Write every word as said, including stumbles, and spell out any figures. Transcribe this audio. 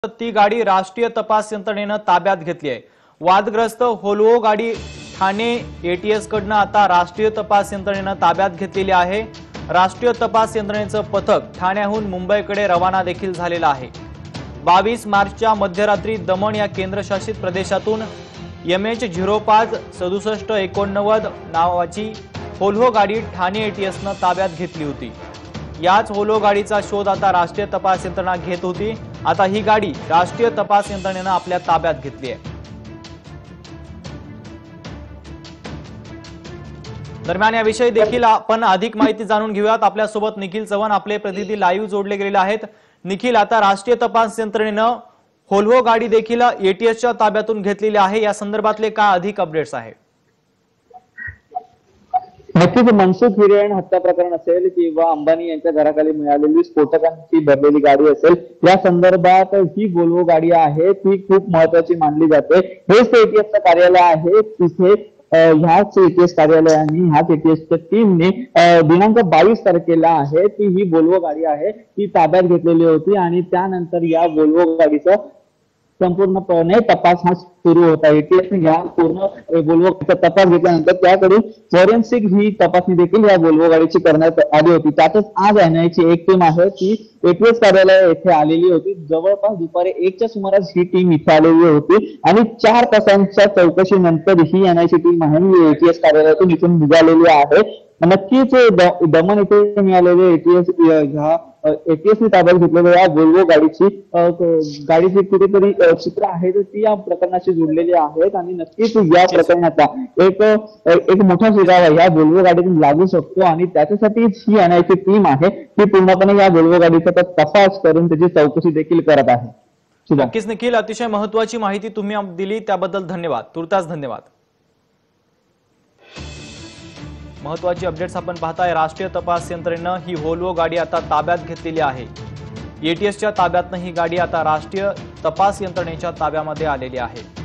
ती गाडी राष्ट्रीय तपास यंत्रणेने ताब्यात घेतली आहे। वादग्रस्त व्होल्वो गाडी ठाणे एटीएस कडून आता राष्ट्रीय तपास यंत्रणेने ताब्यात घेतलेली आहे। राष्ट्रीय तपास यंत्रणेचं पथक ठाण्याहून मुंबईकडे रवाना देखील झालेलं आहे। बावीस मार्चच्या मध्यरात्री दमण या केंद्रशासित प्रदेशातून एम एच झिरो पाच सदुसष्ट एकोणनव्वद नावाची व्होल्वो गाडी ठाणे एटीएसने ताब्यात घेतली होती। याच व्होल्वो गाडीचा शोध आता राष्ट्रीय तपास यंत्रणा घेत होती। आता ही गाडी राष्ट्रीय तपास यंत्रणेने आपल्या ताब्यात घेतली आहे। दरम्यान याविषयी देखील आपण अधिक माहिती जाणून घेऊयात। आपल्या सोबत निखिल चव्हाण आपले प्रतिनिधी लाईव्ह जोडले गेलेले आहेत। निखिल, आता राष्ट्रीय तपास यंत्रणेने व्होल्वो गाडी देखील एटीएसच्या ताब्यातून घेतलेली आहे। या संदर्भातले काय अधिक अपडेट्स आहे? नक्कीच मनसुख हिरेन हत्या प्रकरण असेल किंवा अंबानी यांच्या घराखाली मिळालेली स्फोटकांची भरलेली गाडी असेल, या संदर्भात ही व्होल्वो गाडी आहे ती खूप महत्वाची मानली जाते। हेच एटीएसचं कार्यालय आहे। तिथे ह्याच एटीएस कार्यालयाने ह्याच एटीएसच्या टीमने दिनांक बावीस तारखेला आहे ती ही व्होल्वो गाडी आहे ती ताब्यात घेतलेली होती आणि त्यानंतर या व्होल्वो गाडीचं संपूर्णपणे तपास हा सुरू होता। एटीएसने या पूर्ण व्होल्वो गाडीचा तपास घेतल्यानंतर त्याकडून फॉरेन्सिक ही तपासणी देखील या व्होल्वो गाडीची करण्यात आली होती। त्यातच आज एनआयची एक टीम आहे ती एटीएस कार्यालय येथे आलेली होती। जवळपास दुपारी एकच्या सुमारास ही टीम इथे आलेली होती आणि चार तासांच्या चौकशीनंतर ही एनआयची टीम आहे एटीएस कार्यालयातून इथून निघालेली आहे। नक्कीच दमण येथे मिळालेले एटीएस ह्या एटीएसने ताब्यात घेतलेल्या या व्होल्वो गाडीची गाडीची कुठेतरी चित्र आहेत ती या प्रकरणाशी जोडलेली आहेत आणि नक्कीच या प्रकरणाचा एक एक मोठा सुगावा या व्होल्वो गाडीतून लागू शकतो आणि त्याच्यासाठी ही एनआयची टीम आहे ती पूर्णपणे या व्होल्वो गाडीचा तपास करून त्याची चौकशी देखील करत आहे। नक्कीच निखिल, अतिशय महत्त्वाची माहिती तुम्ही दिली त्याबद्दल धन्यवाद। तुर्तास धन्यवाद। महत्वाची अपडेट्स आपण पाहताय। राष्ट्रीय तपास यंत्रणेने ही व्होल्वो गाडी आता ताब्यात घेतलेली आहे। एटीएसच्या ताब्यातनं ही गाडी आता राष्ट्रीय तपास यंत्रणेच्या ताब्यामध्ये आलेली आहे।